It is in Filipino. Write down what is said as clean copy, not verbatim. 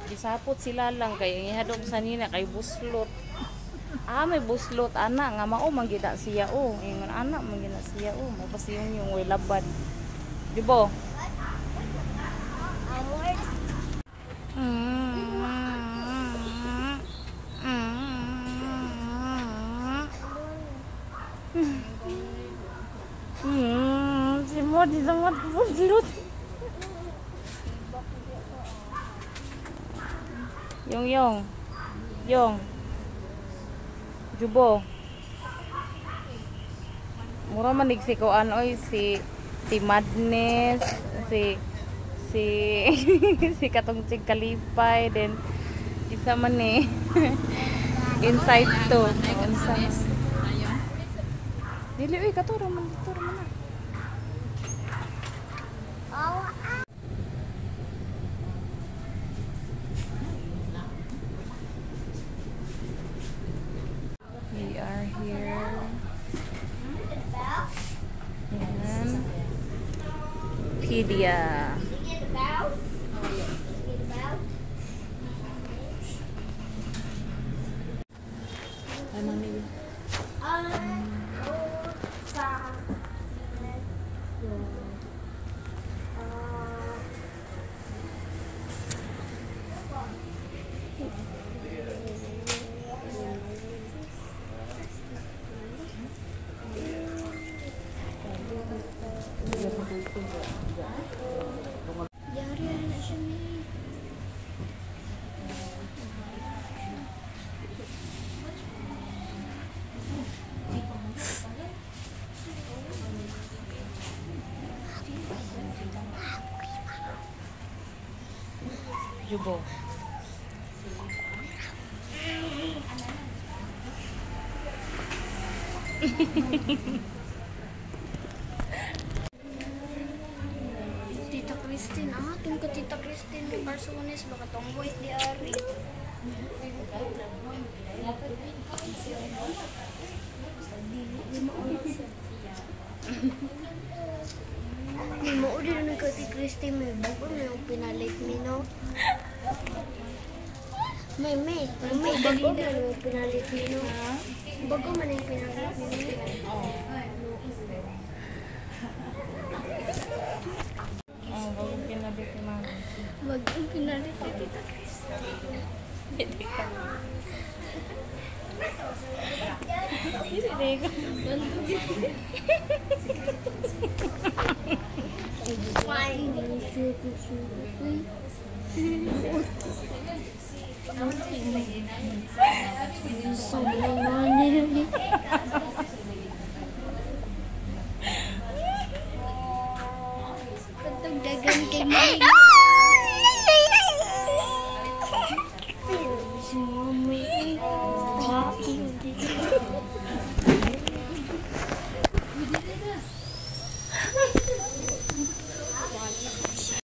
Gisapot sila lang kay ihadok sa nina kay buslot. May buslot ana nga mao man gid siya ingon ana man gid siya mabas yung way labad. Di ba? Si mo di sangat buslot. Yung Jubo. Mura man si kuan oy si Madness, si katong Chig Kalipay then isa man ni inside to. Dili oy katuro man na. We are here. Ayan. Pedia. Ay, mami. Jubo. Tita Christine, tingko Tita Christine ni Barsones baka tonggoy di ari. Ni mo udi na ko Tita Christine may bago na yung pinalit mi no. May bago na yung pinalit mi no. Bago man yung pinalit mi no. Bagong pinalit ni mami. Bagong pinalit ni Tita Christine. Sobrang